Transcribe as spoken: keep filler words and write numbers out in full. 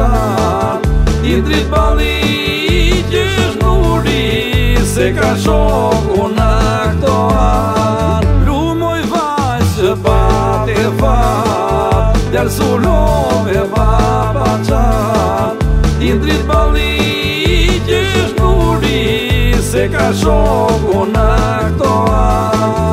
qan. Din dritë baliqesh nuri, se ka shoku në këto an. Lumoj vajzë që bate fat, djalë sulove baba qan. Din dritë baliqesh nuri, se ka shoku në këto an.